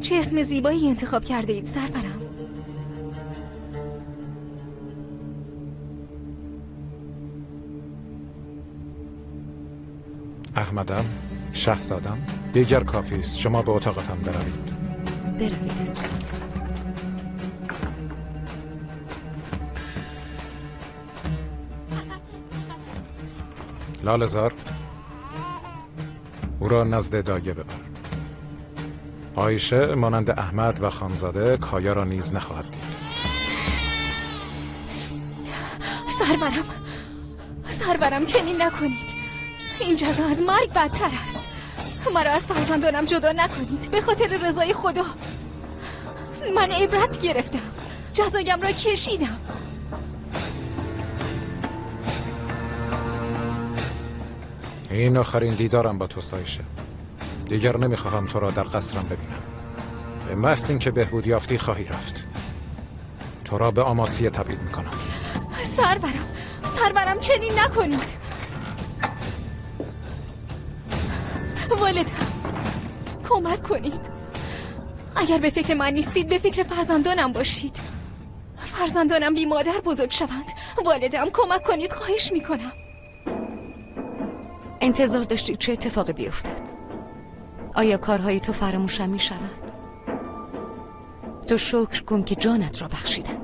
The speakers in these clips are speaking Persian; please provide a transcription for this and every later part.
چه اسم زیبایی انتخاب کرده اید سرورم. احمدم، شهزادم، دیگر کافی است. شما به اتاقتان بروید. بروید عزیزم. لاله‌زار، او را نزد دایه ببر. عایشه مانند احمد و خانزاده کایا را نیز نخواهد دید. سرورم چنین نکنید. این جزا از مرگ بدتر است. مرا از فرزندانم جدا نکنید به خاطر رضای خدا. من عبرت گرفتم، جزایم را کشیدم. این آخرین دیدارم با تو عایشه. دیگر نمیخواهم تو را در قصرم ببینم. به محض اینکه بهبود یافتی خواهی رفت. تو را به آماسیه تبعید میکنم. سرورم چنین نکنید. والدم کمک کنید. اگر به فکر من نیستید به فکر فرزندانم باشید. فرزندانم بی مادر بزرگ شوند. والدم کمک کنید، خواهش میکنم. انتظار داشتی چه اتفاقی بیفتد؟ آیا کارهای تو فراموشم می شود؟ تو شکر کن که جانت را بخشیدند.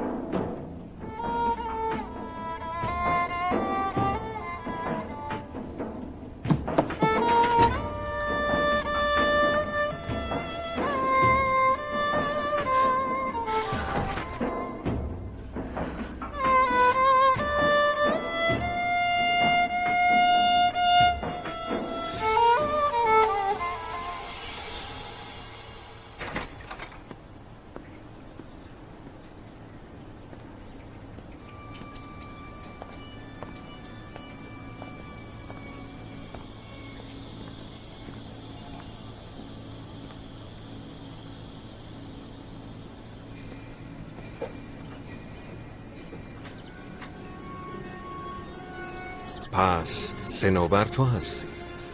پس صنوبر تو هستی؟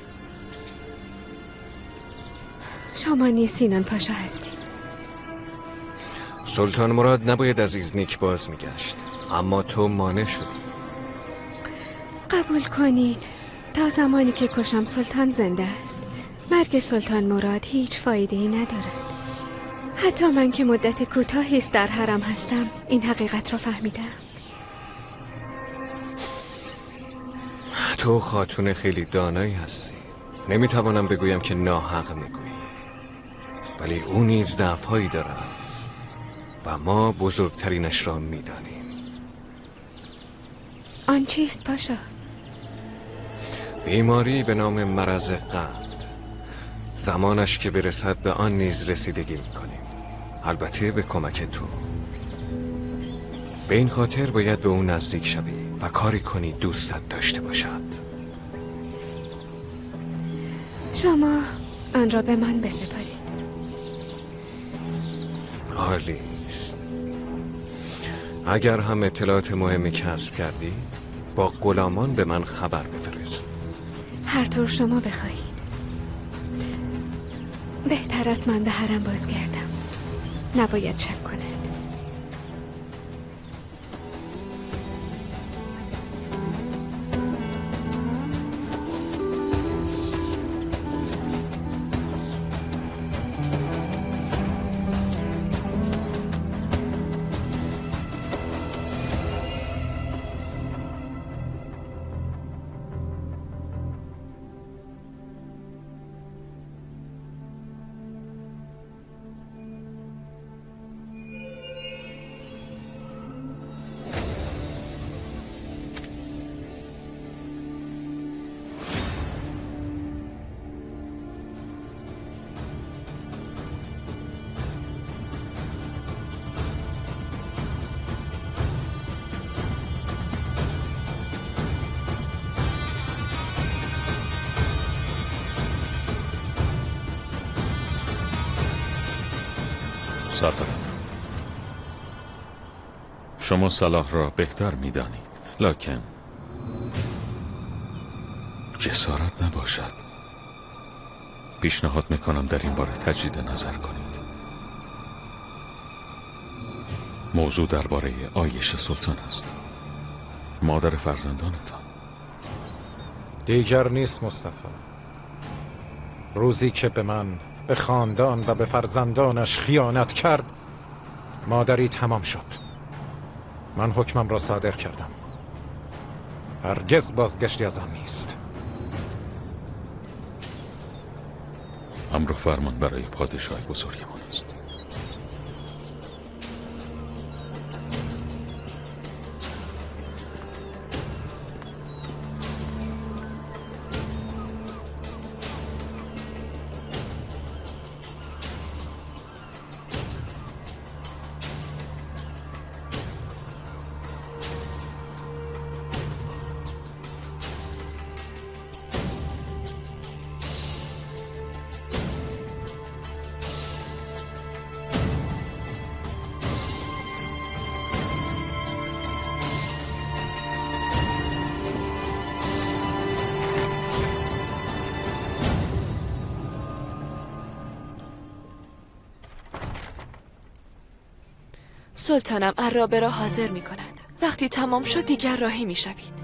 شما نیز سینان پاشا هستی. سلطان مراد نباید از ایزنیک باز میگشت، اما تو مانع شدی. قبول کنید تا زمانی که کشم سلطان زنده است. مرگ سلطان مراد هیچ فایده ای ندارد. حتی من که مدت کوتاهی است در حرم هستم این حقیقت را فهمیدم. تو خاتون خیلی دانایی هستی. نمیتوانم بگویم که ناحق میگویی، ولی او نیز ضعف‌هایی دارد و ما بزرگترینش را میدانیم. آن چیست پاشا؟ بیماری به نام مرض قند. زمانش که برسد به آن نیز رسیدگی میکنیم، البته به کمک تو. به این خاطر باید به او نزدیک شوی و کاری کنی دوستت داشته باشد. شما آن را به من بسپارید. عالی است. اگر هم اطلاعات مهمی کسب کردی با غلامان به من خبر بفرست. هر طور شما بخواهید. بهتر است من به حرم بازگردم. نباید شک کند. شما صلاح را بهتر می‌دانید، لکن جسارت نباشد. پیشنهاد میکنم در این باره تجدید نظر کنید. موضوع درباره عایشه سلطان است، مادر فرزندانتان. دیگر نیست مصطفی. روزی که به من، به خاندان و به فرزندانش خیانت کرد، مادری تمام شد. من حکمم را صادر کردم. هرگز بازگشتی از آن نیست. امر و فرمان برای پادشاه بزرگمان است. سلطانم عرابه را حاضر می کند. وقتی تمام شد دیگر راهی می شوید.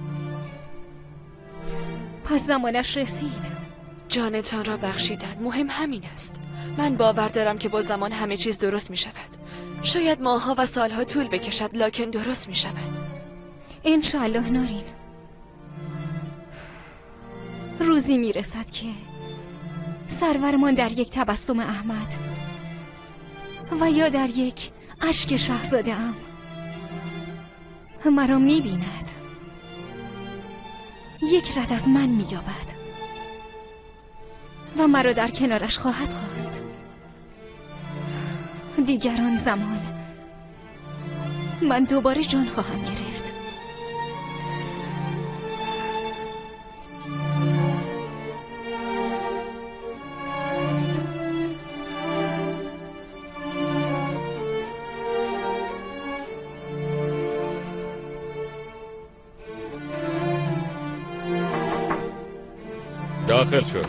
پس زمانش رسید. جانتان را بخشیدن مهم همین است. من باور دارم که با زمان همه چیز درست می شود. شاید ماهها و سالها طول بکشد، لکن درست می شود. انشاءالله نارین. روزی می رسد که سرورمان در یک تبسم احمد و یا در یک اشک شاهزاده ام مرا می بیند، یک رد از من می یابد و مرا در کنارش خواهد خواست. دیگر آن زمان من دوباره جان خواهم گرفت. داخل شد.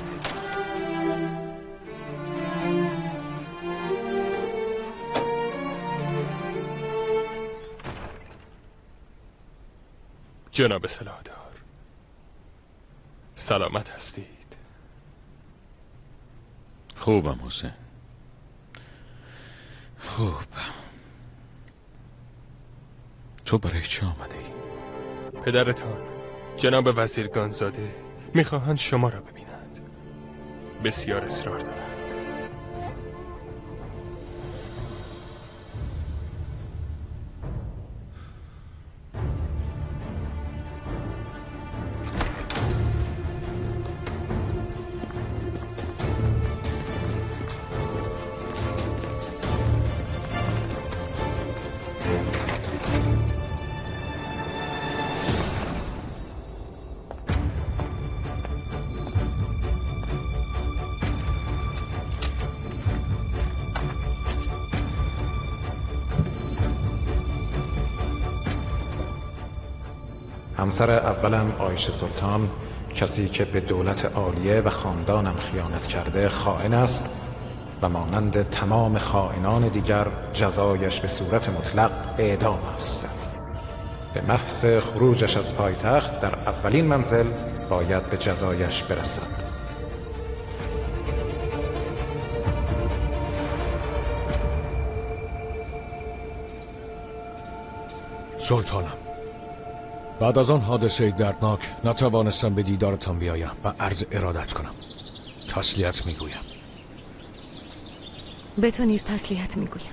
جناب سلادار، سلامت هستید؟ خوبم حسین، خوب. تو برای چه آمده ای؟ پدرتان جناب وزیر گانزاده میخواهند شما را ببینند. بسیار اصرار دارند. همسر اولم عایشه سلطان، کسی که به دولت عالیه و خاندانم خیانت کرده، خائن است و مانند تمام خائنان دیگر جزایش به صورت مطلق اعدام است. به محض خروجش از پایتخت در اولین منزل باید به جزایش برسد. سلطانم، بعد از آن حادثه دردناک نتوانستم به دیدارتان بیایم و عرض ارادت کنم. تسلیت میگویم. به تو نیز تسلیت میگویم.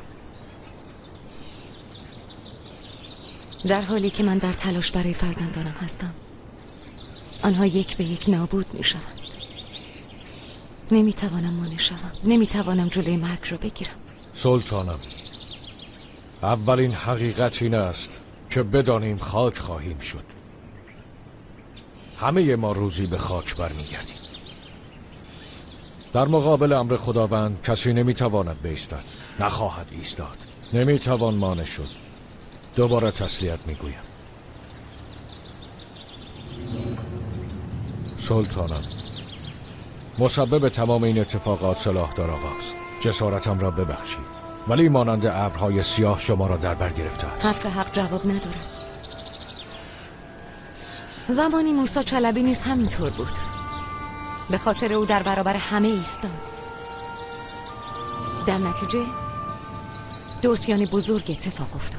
در حالی که من در تلاش برای فرزندانم هستم، آنها یک به یک نابود میشوند. نمیتوانم مانع شوم، نمیتوانم جلوی مرگ را بگیرم. سلطانم، اولین حقیقت این است که بدانیم خاک خواهیم شد. همه ما روزی به خاک برمیگردیم. در مقابل امر خداوند کسی نمیتواند بایستد، نخواهد ایستاد، نمیتوان مانع شد. دوباره تسلیت میگویم. سلطانم، مسبب تمام این اتفاقات سلاحدار آقاست. جسارتم را ببخشید. ولی مانند ابرهای سیاه شما را در بر گرفته است. حرف حق جواب ندارد. زمانی موسی چلبی نیز همینطور بود. به خاطر او در برابر همه ایستاد. در نتیجه دوسیان بزرگ اتفاق افتاد.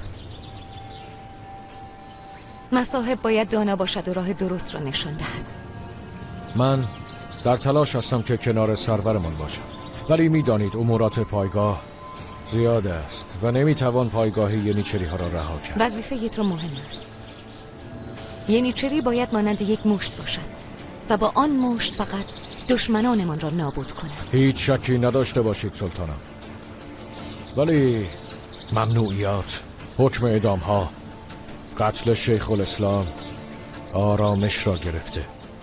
مصاحب باید دانا باشد و راه درست را نشان دهد. من در تلاش هستم که کنار سرورمان باشم، ولی میدانید امورات پایگاه زیاد است و نمیتوان پایگاهی ینیچری ها را رها کرد. وظیفه تو مهم است. ینیچری باید مانند یک مشت باشد و با آن مشت فقط دشمنانمان را نابود کند. هیچ شکی نداشته باشید سلطانم. ولی ممنوعیات، حکم اعدام ها، قتل شیخ الاسلام آرامش را گرفته.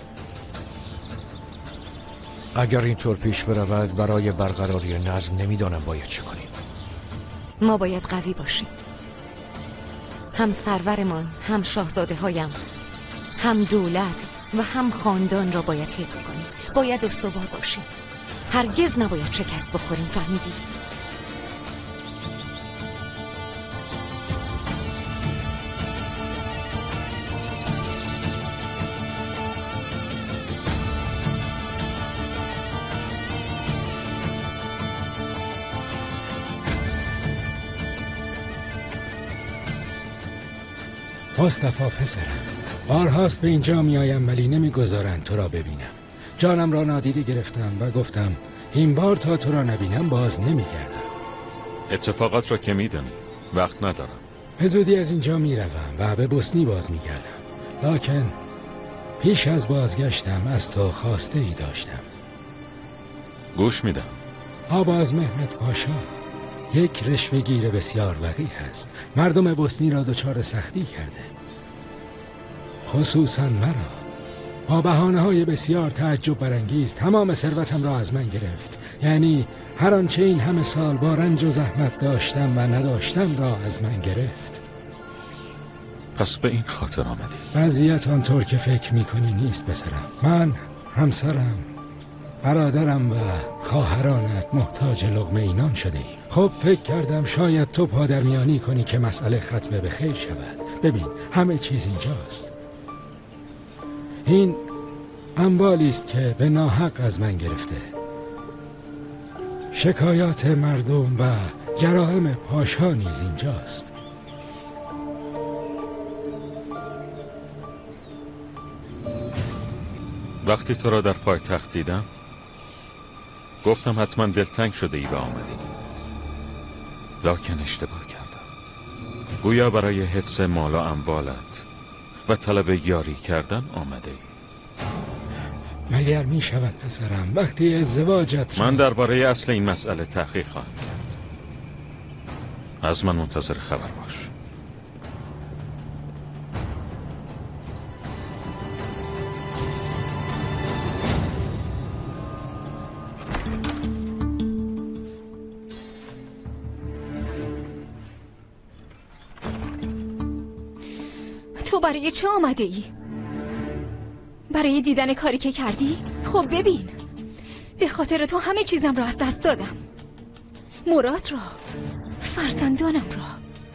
اگر اینطور پیش برود برای برقراری نظم نمیدانم باید چه کنیم. ما باید قوی باشیم. هم سرورمان، هم شاهزاده هایم، هم دولت و هم خاندان را باید حفظ کنیم. باید استوار باشیم. هرگز نباید شکست بخوریم، فهمیدی؟ مصطفی پسرم، بارهاست به اینجا میایم ولی نمیگذارند تو را ببینم. جانم را نادیده گرفتم و گفتم این بار تا تو را نبینم باز نمیگردم. اتفاقات را که میدانی وقت ندارم. به زودی از اینجا میروم و به بوسنی باز میگردم. لکن پیش از بازگشتم از تو خواسته ای داشتم. گوش میدم. آباز محمد پاشا یک رشوه‌گیر بسیار وقیح است. مردم بوسنی را دچار سختی کرده، خصوصا مرا. با بهانه‌های بسیار تعجب برانگیز تمام ثروتم را از من گرفت. یعنی هر آنچه این همه سال با رنج و زحمت داشتم و نداشتم را از من گرفت. پس به این خاطر آمدی؟ وضعیت آنطور که فکر میکنی نیست پسرم. من، همسرم، برادرم و خواهرانت محتاج لقمه اینان شده ایم. خب فکر کردم شاید تو پادرمیانی کنی که مسئله ختمه به خیر شود. ببین همه چیز اینجاست. این اموالی است که به ناحق از من گرفته. شکایات مردم و جرائم پاشا نیز اینجاست. وقتی تو را در پایتخت دیدم گفتم حتما دلتنگ شده ای و آمدی، لکن اشتباه کردم. گویا برای حفظ مال و اموالت و طلب یاری کردن آمده ای. مگر می شود پسرم وقتی ازدواجت من درباره اصل این مسئله تحقیق خواهم کرد. از من منتظر خبر باش. تو برای چه آمده ای؟ برای دیدن کاری که کردی؟ خب ببین، به خاطر تو همه چیزم را از دست دادم. مراد را، فرزندانم را.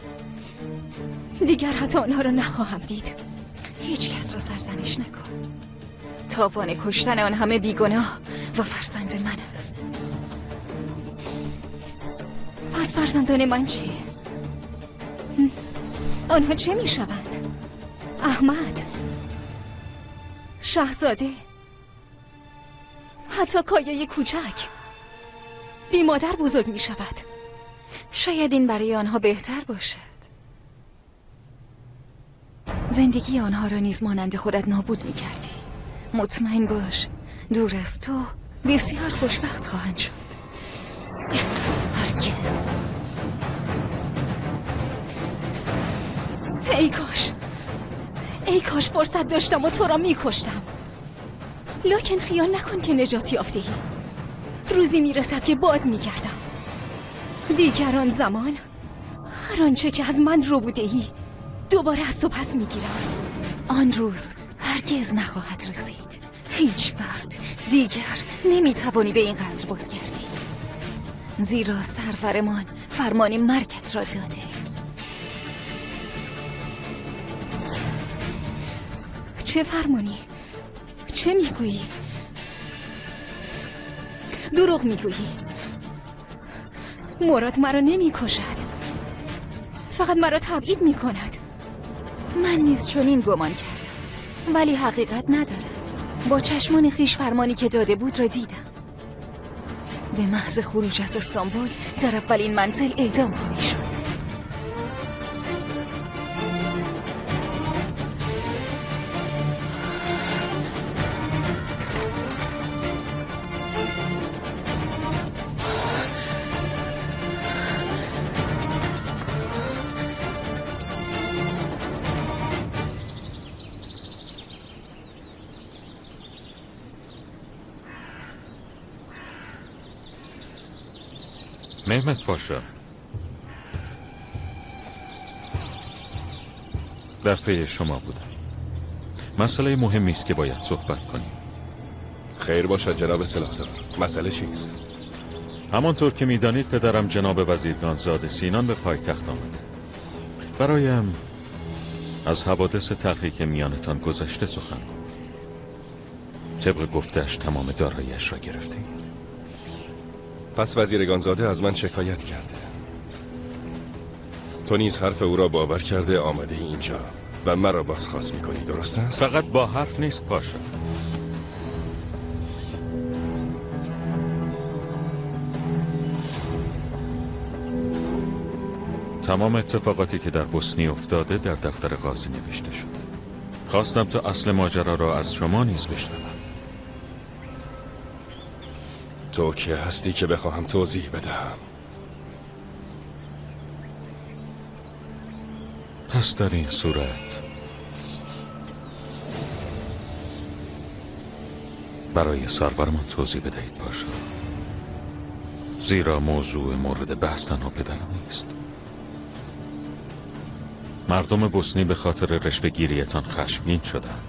دیگر حتی آنها را نخواهم دید. هیچ کس را سرزنش نکن. تاوان کشتن آن همه بیگناه و فرزند من است. پس فرزندان من چیه؟ آنها چه می شوند؟ احمد، شاهزاده، حتی کایه کوچک بی مادر بزرگ می شود. شاید این برای آنها بهتر باشد. زندگی آنها را نیز مانند خودت نابود می کردی. مطمئن باش دور از تو بسیار خوشبخت خواهند شد. هرگز. ای کاش فرصت داشتم و تو را می کشتم. لکن خیال نکن که نجات یافته ای. روزی می رسد که باز می گردم. دیگر آن زمان هر آنچه که از من رو بوده ای دوباره از تو پس می گیرم. آن روز هرگز نخواهد رسید. هیچ وقت دیگر نمی توانی به این قصر بازگردی، زیرا سرورمان فرمان مرگت را داده. چه فرمانی؟ چه میگویی؟ دروغ میگویی. مراد مرا نمیکشد، فقط مرا تبعید میکند. من نیز چنین گمان کردم، ولی حقیقت ندارد. با چشمان خیش فرمانی که داده بود را دیدم. به محض خروج از استانبول در اولین منزل اعدام خواهی شد. مهمت پاشا، در پی شما بودم. مسئله مهمی است که باید صحبت کنیم. خیر باشد جناب سلاحدار. مسئله چیست؟ همانطور که میدانید پدرم جناب وزیرگانزاده سینان به پایتخت آمده. برایم از حوادث تلخی که میانتان گذشته سخن گفت. طبق گفتش تمام دارایی‌اش را گرفته. پس وزیرگانزاده از من شکایت کرده. تو نیز حرف او را باور کرده آمده اینجا و مرا بازخواست میکنی، درست است؟ فقط با حرف نیست پاشا. تمام اتفاقاتی که در بوسنی افتاده در دفتر قاضی نوشته شد. خواستم تا اصل ماجرا را از شما نیز بشنوم. تو که هستی که بخواهم توضیح بدهم؟ پس در این صورت برای سرورمان توضیح بدهید پاشا، زیرا موضوع مورد بحث تنها پدرم نیست. مردم بوسنی به خاطر رشوه‌گیریتان خشمگین شدند.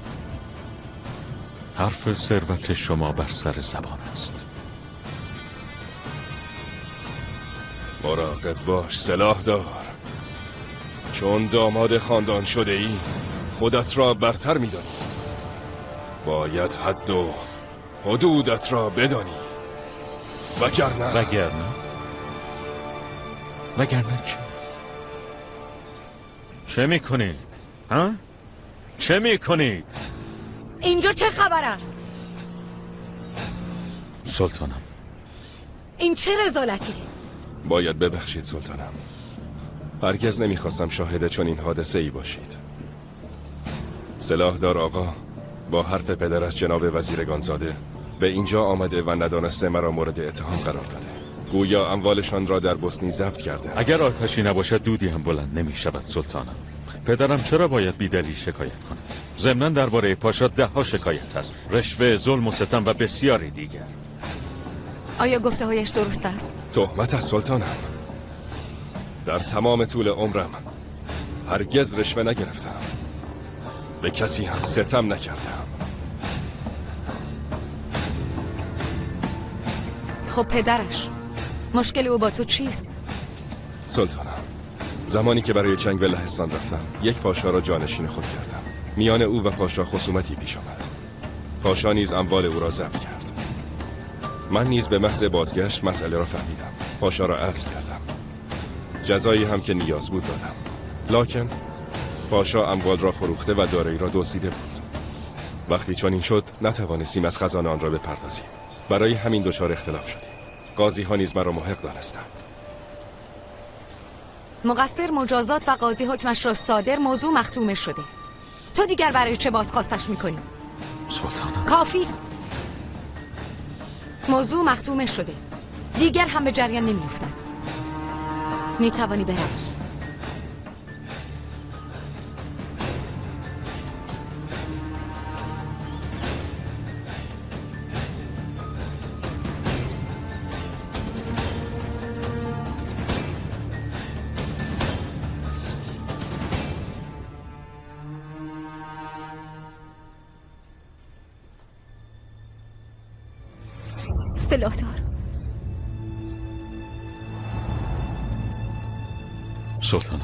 حرف ثروت شما بر سر زبان است. مراقب باش سلاحدار، چون داماد خاندان شده ای خودت را برتر می‌دانی. باید حد و حدودت را بدانی، وگرنه چه؟ چه میکنید؟ ها؟ چه میکنید؟ اینجا چه خبر است؟ سلطانم، این چه رذالتی است؟ باید ببخشید سلطانم، هرگز نمیخواستم شاهد چنین حادثه ای باشید. سلاحدار آقا با حرف پدرش جناب وزیرگانزاده به اینجا آمده و ندانسته مرا مورد اتهام قرار داده. گویا اموالشان را در بوسنی ضبط کرده. اگر آتشی نباشد دودی هم بلند نمی شود سلطانم. پدرم چرا باید بیدلیل شکایت کند؟ ضمناً درباره پاشا 10 شکایت هست، رشوه، ظلم و ستم و بسیاری دیگر. آیا گفته هایش درست است؟ تهمت از سلطانم. در تمام طول عمرم هرگز رشوه نگرفتم، به کسی هم ستم نکردم. خب پدرش، مشکل او با تو چیست؟ سلطانم، زمانی که برای جنگ به لهستان رفتم یک پاشا را جانشین خود کردم. میان او و پاشا خصومتی پیش آمد. پاشا نیز اموال او را ضبط کرد. من نیز به محض بازگشت مسئله را فهمیدم. پاشا را عزل کردم. جزایی هم که نیاز بود دادم. لکن پاشا اموال را فروخته و دارایی را دزدیده بود. وقتی چنین شد نتوانستیم از خزانه آن را بپردازیم. برای همین دچار اختلاف شدیم. قاضی ها نیز مرا محق دانستند. مقصر مجازات و قاضی حکمش را صادر، موضوع مختومه شده. تو دیگر برای چه بازخواستش میکنی؟ سلطانم، کافیست. موضوع مختومه شده، دیگر هم به جریان نمیافتد. میتوانی بروی. سلاحدار، سلطانم،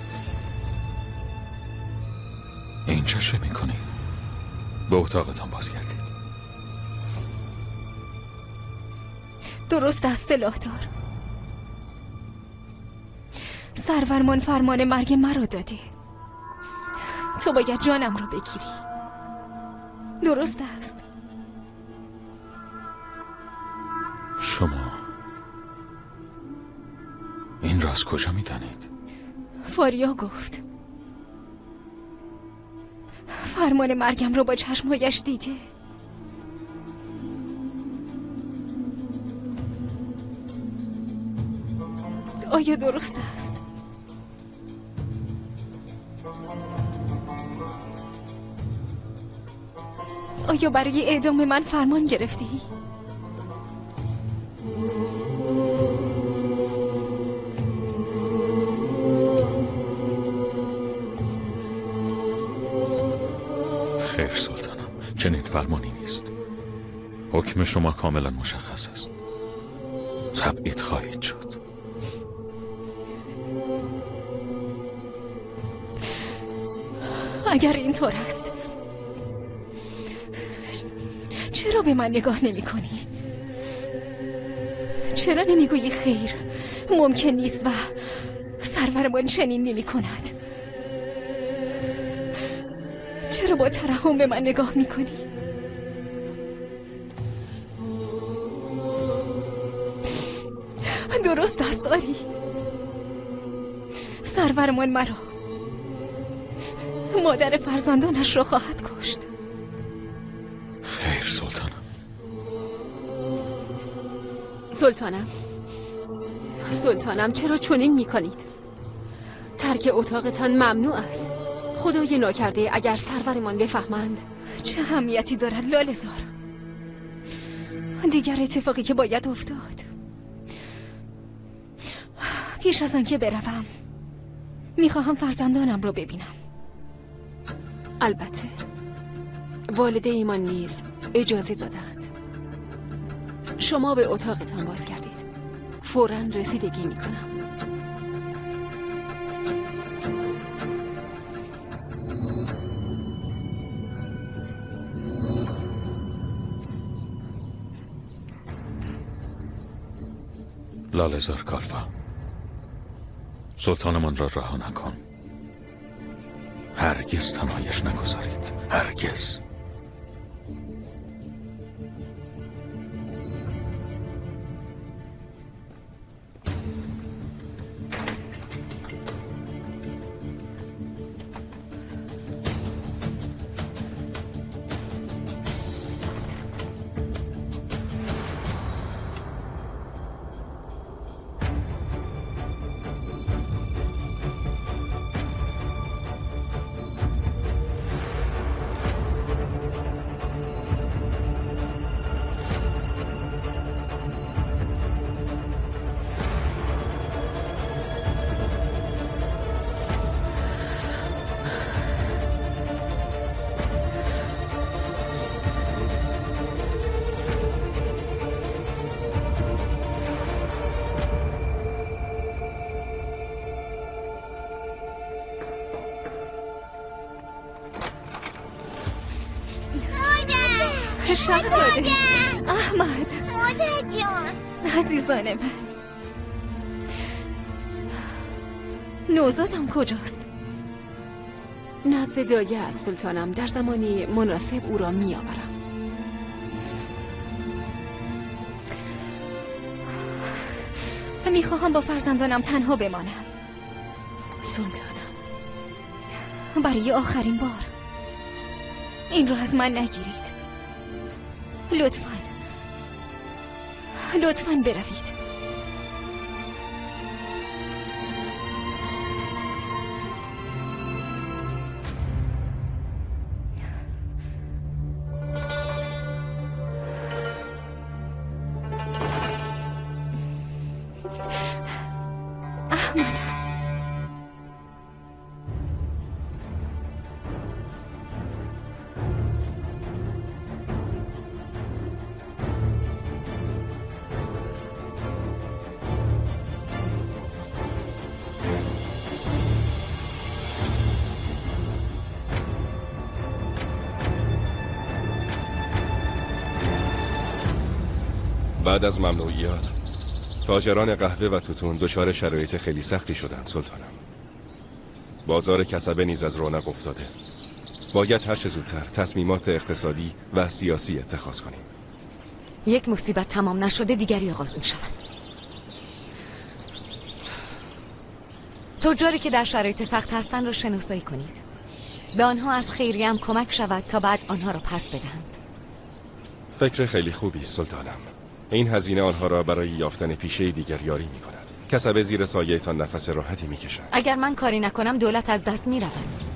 اینجا چه میکنید؟ به اتاقتان بازگردید. درست است سلاحدار. سرورمان فرمان مرگ مرا داده. تو باید جانم رو بگیری. درست است. شما این را از کجا میدانید؟ فاریا گفت. فرمان مرگم رو با چشمهایش دیده. آیا درست است؟ آیا برای اعدام من فرمان گرفتی؟ خیر سلطانم، چنین فرمانی نیست. حکم شما کاملا مشخص است. تبعید خواهید شد. اگر اینطور است چرا به من نگاه نمی کنی؟ چرا نمیگویی خیر ممکن نیست و سرورمان چنین نمی کند؟ چرا با ترحم به من نگاه می کنی؟ درست است آری. سرورمان مرا، مادر فرزندانش را خواهد کشت. خیر سلطانم. سلطانم چرا چنین میکنید؟ ترک اتاقتان ممنوع است. خدای ناکرده اگر سرورمان بفهمند. چه اهمیتی دارد لاله‌زار؟ دیگر اتفاقی که باید افتاد. پیش از آنکه بروم میخواهم فرزندانم رو ببینم. البته والده ایمان نیز اجازه دادند. شما به اتاقتان بازگردید. فوراً رسیدگی میکنم. لاله‌زار کالفا، سلطانمان را رها نکن. هرگز تنهایش نگذارید. هرگز. شاهزاده احمد، مادر جان، عزیزان من. نوزادم کجاست؟ نزد دایه از سلطانم. در زمانی مناسب او را میآورم. میخواهم با فرزندانم تنها بمانم. سلطانم، برای آخرین بار این را از من نگیرید. لطفاً بروید. بعد از ممنوعیات تاجران قهوه و توتون دچار شرایط خیلی سختی شدند سلطانم. بازار کسبه نیز از رونق افتاده. باید هر چه زودتر تصمیمات اقتصادی و سیاسی اتخاذ کنیم. یک مصیبت تمام نشده دیگری آغاز می شود. تجاری که در شرایط سخت هستند را شناسایی کنید. به آنها از خیریه هم کمک شود تا بعد آنها را پس بدهند. فکر خیلی خوبی است سلطانم. این هزینه آنها را برای یافتن پیشه دیگر یاری می کند. کسبه زیر سایه تان نفس راحتی می کشند. اگر من کاری نکنم دولت از دست می رود.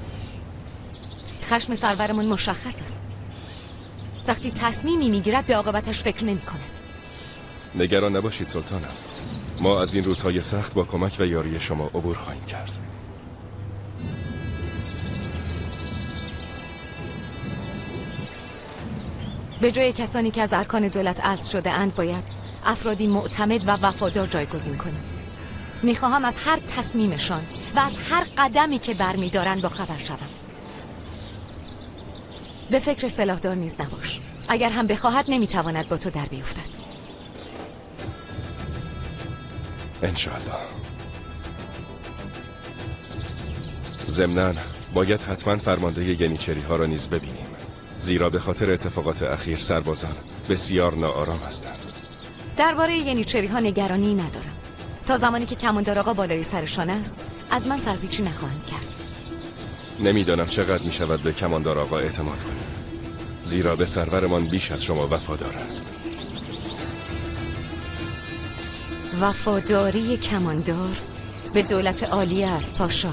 خشم سرورمون مشخص است. وقتی تصمیمی می گیرد به عاقبتش فکر نمی کند. نگران نباشید سلطانم. ما از این روزهای سخت با کمک و یاری شما عبور خواهیم کرد. به جای کسانی که از ارکان دولت عزل شده اند باید افرادی معتمد و وفادار جایگزین کنیم. میخواهم از هر تصمیمشان و از هر قدمی که برمیدارند با خبر شوم. به فکر سلاحدار نیز نباش. اگر هم بخواهد نمیتواند با تو در بیفتد. انشاءالله. ضمناً باید حتما فرمانده ینیچری ها را نیز ببینیم، زیرا به خاطر اتفاقات اخیر سربازان بسیار ناآرام هستند. درباره ینیچری ها نگرانی ندارم. تا زمانی که کماندار آقا بالای سرشان است از من سرپیچی نخواهند کرد. نمیدانم چقدر می شود به کماندار آقا اعتماد کنیم، زیرا به سرورمان بیش از شما وفادار است. وفاداری کماندار به دولت عالی است پاشا.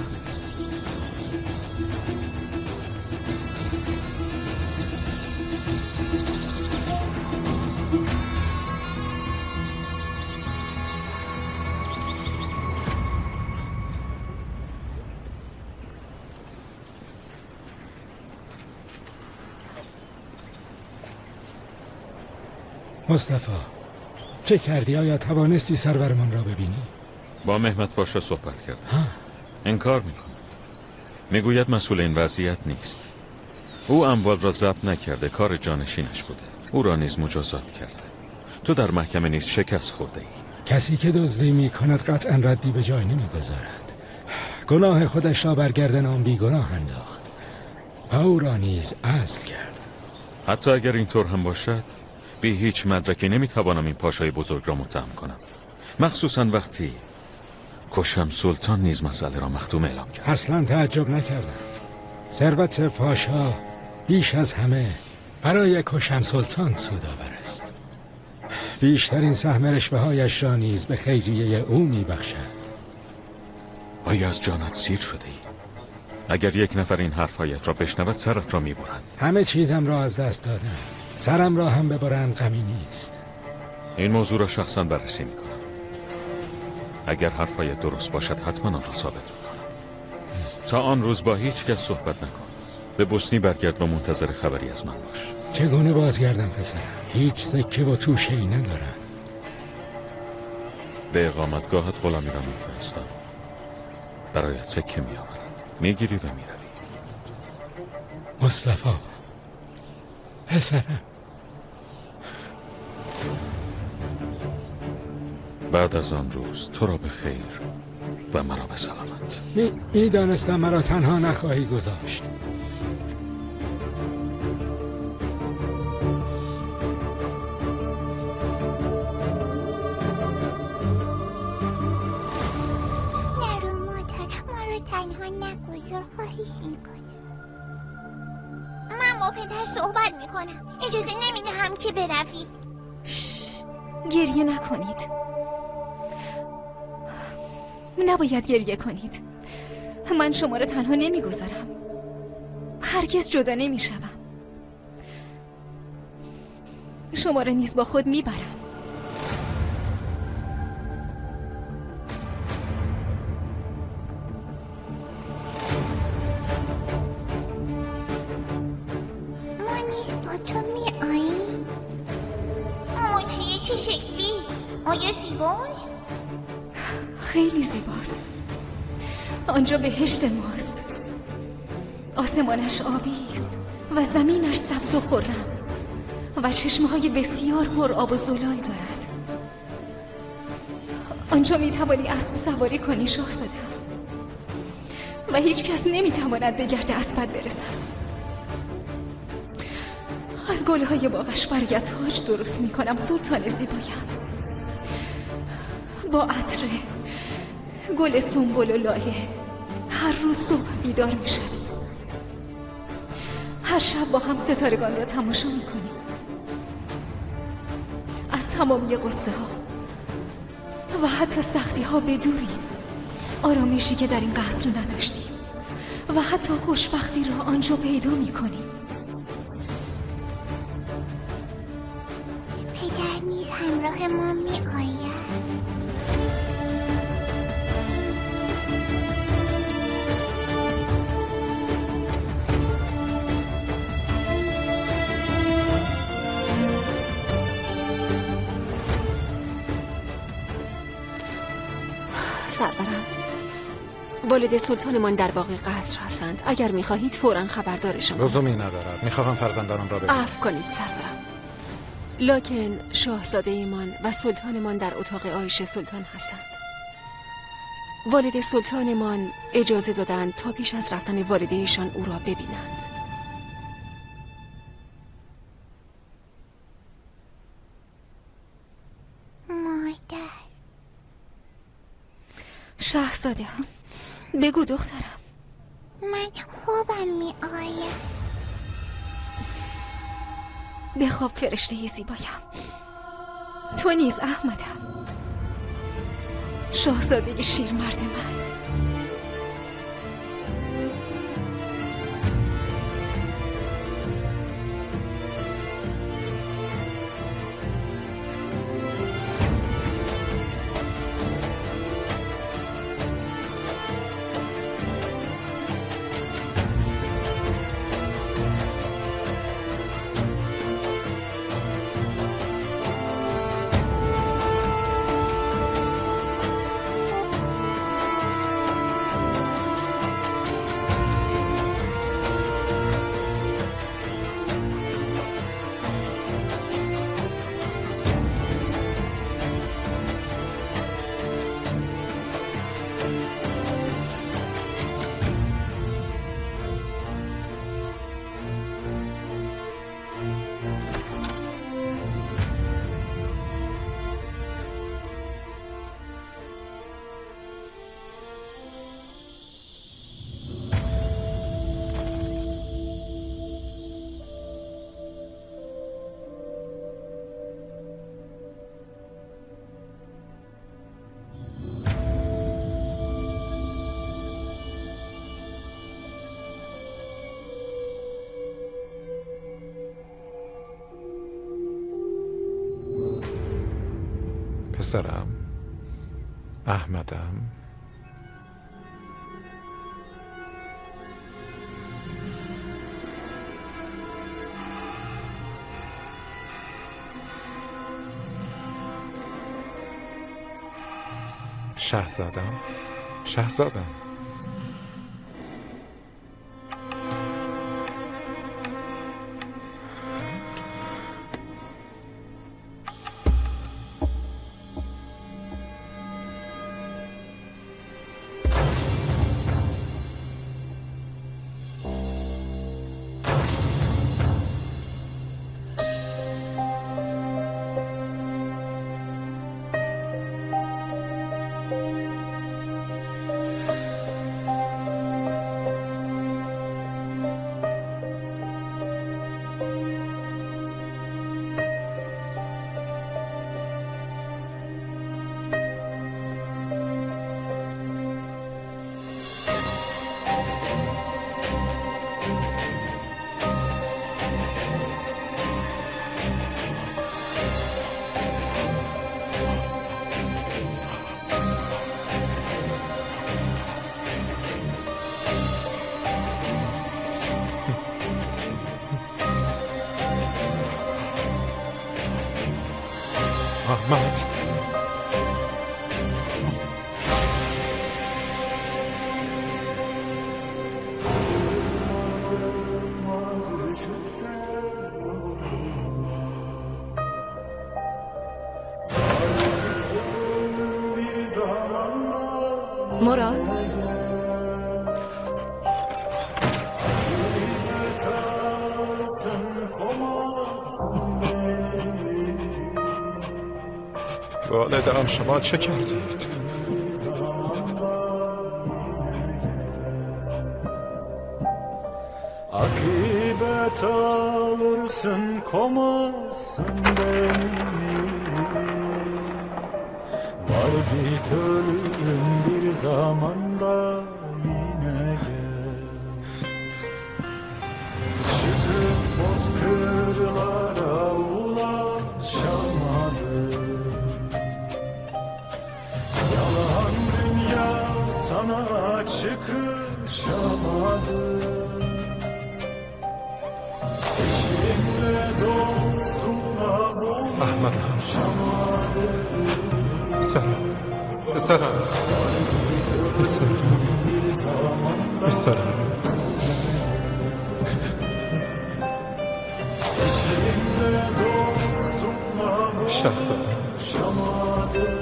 مصطفی چه کردی؟ آیا توانستی سرورمان را ببینی؟ با مهمت پاشا صحبت کرد. انکار میکند. میگوید مسئول این وضعیت نیست. او اموال را ضبط نکرده، کار جانشینش بوده. او را نیز مجازات کرده. تو در محکمه نیز شکست خورده ای. کسی که دزدی میکند قطعا ردی به جای نمیگذارد. گناه خودش را بر گردن آن بیگناه انداخت و او را نیز عزل کرد. حتی اگر اینطور هم باشد بی هیچ مدرکی نمیتوانم این پاشای بزرگ را متهم کنم، مخصوصا وقتی کشم سلطان نیز مسئله را مختوم اعلام کرد. اصلا تعجب نکردم. ثروت پاشا بیش از همه برای کشم سلطان سودآور است. بیشترین سهم رشوه‌هایش را نیز به خیریه او میبخشد. آیا از جانت سیر شده ای؟ اگر یک نفر این حرفهایت را بشنود سرت را میبرند. همه چیزم را از دست دادم، سرم را هم ببرند غمی نیست. این موضوع را شخصا بررسی میکنم. اگر حرفهایت درست باشد حتما آن را ثابت میکنم. تا آن روز با هیچ کس صحبت نکن. به بوسنی برگرد و منتظر خبری از من باش. چگونه بازگردم پسرم؟ هیچ سکه و توشه ای ندارم. به اقامتگاهت غلامی را میفرستم. برایت سکه میآورم، میگیری و میروی. مصطفی پسرم. بعد از آن روز تو را به خیر و مرا به سلامت. میدانستم مرا تنها نخواهی گذاشت. نرو مادر، ما رو تنها نگذار، خواهش میکنم. من با پدر صحبت میکنم. اجازه نمیدهم که بروی. گریه نکنید. نباید گریه کنید. من شما را تنها نمیگذارم. هرگز جدا نمیشوم. شما را نیز با خود میبرم. ما نیز با تو میاییم. ماچه چه شکلی؟ آیا زیباست؟ خیلی زیباست. آنجا بهشت ماست. آسمانش آبی است و زمینش سبز و خرم و چشمه‌های بسیار پر آب و زلال دارد. آنجا میتوانی اسب سواری کنی شاهزاده، و هیچ کس نمیتواند به گرد اسبت برسد. از گلهای باغش برایت تاج درست میکنم سلطان زیبایم، با عطر گل سنبل و لاله. هر روز صبح بیدار میشوی، هر شب با هم ستارگان را تماشا میکنیم. از تمامی قصه ها و حتی سختی ها بدوریم. آرامشی که در این قصر نداشتیم و حتی خوشبختی را آنجا پیدا میکنیم. پدر نیز همراه ما میآید. سرورم، والد سلطانمان در باغ قصر هستند. اگر میخواهید فوراً خبردارشان کنید. لزومی ندارد. میخواهم فرزندانم را ببینم. عفو کنید سرورم، لکن شاهزاده ایمان و سلطانمان در اتاق عایشه سلطان هستند. والد سلطانمان اجازه دادند تا پیش از رفتن والدهشان او را ببینند. مادر. شاهزاده، بگو دخترم. من خوابم میآید. به خواب فرشته زیبایم. تو نیز احمدم، شاهزاده شیرمرد من. پسرم، احمدم. شاهزادم، شاهزادم. مراد؟ والدم شما چه کردید؟ Akibet alırsın komazsın beni. Var git ölüm bir zamanda yine gel. Çıkıp bozkırlara ulaşamadım. Yalan dünya sana çıkışamadım. Eşimle dostumla buluşamadım. Selam. Selam. Selam. Eşimle dostumla buluşamadım.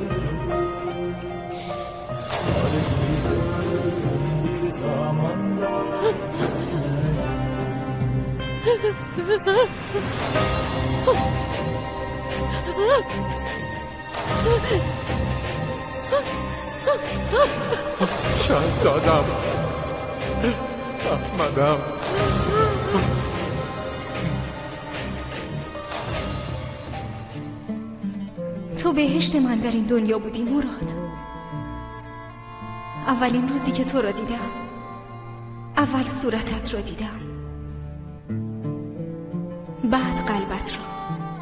Var git ölüm bir zamanda. Şahzadem. Ahmedem. تو بهشت من در این دنیا بودی مراد. اولین روزی که تو را دیدم، اول صورتت را دیدم، بعد قلبت را،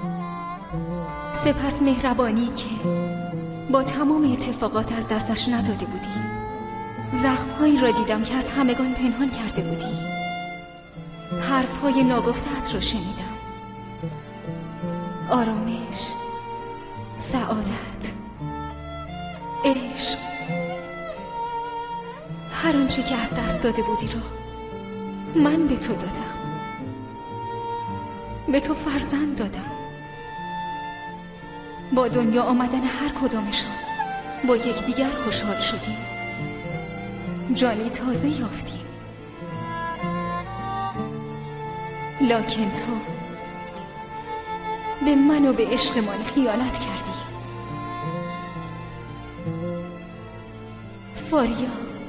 سپس مهربانی که با تمام اتفاقات از دستش نداده بودی. زخمهایی را دیدم که از همگان پنهان کرده بودی. حرفهای ناگفته‌ات را شنیدم. آرامش، سعادت، عشق، هر آنچه که از دست داده بودی را من به تو دادم. به تو فرزند دادم. با دنیا آمدن هر کدامشان با یکدیگر خوشحال شدیم. جانی تازه یافتیم. لکن تو به من و به عشقمان خیانت کردی. فاریا،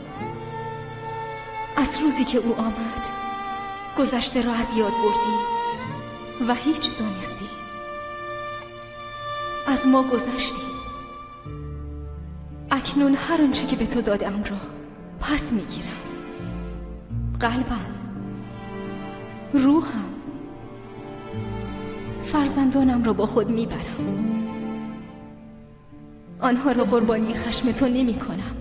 از روزی که او آمد گذشته را از یاد بردی و هیچ دانستی. از ما گذشتی. اکنون هر آنچه که به تو دادم را پس میگیرم. قلبم، روحم، فرزندانم را با خود میبرم. آنها را قربانی خشم تو نمی کنم.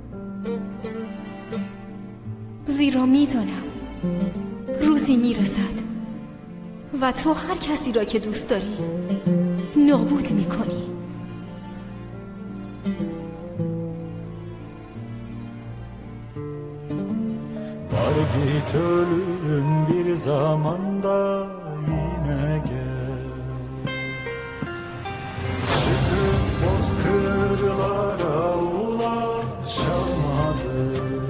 زیرا میدانم روزی میرسد و تو هر کسی را که دوست داری نابود میکنی. Var git ölüm bir zamanda yine gel. Çıkıp bozkırlara ulaşamadım.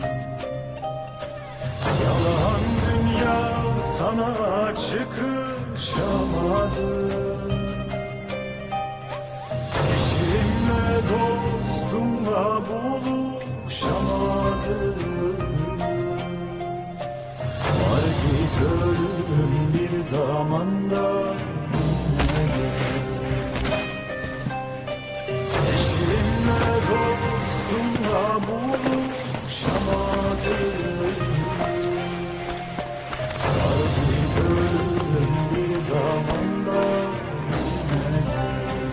Yalan dünya sana çıkışamadım. Eşimle dostumla buluşamadım. Var git ölüm bir zamanda yine gel. Eşimle dostumla buluşamadım. Var git ölüm bir zamanda yine gel.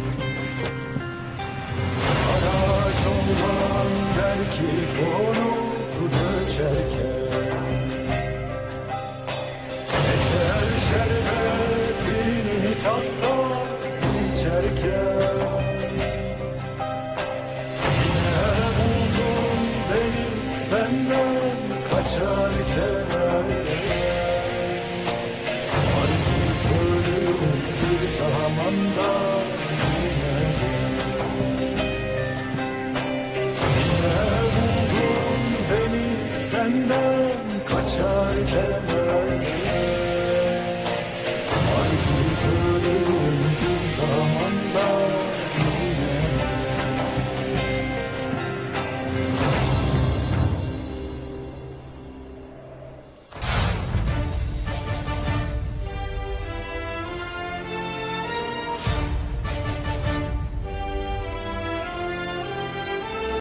Haraç olan belki konup göçerken geçer şerbetini tas tas içerken. Yine buldun beni senden kaçarken. Var git ölüm bir zamanda yine gel. senden kaçarken ayrıldığım bir zamanda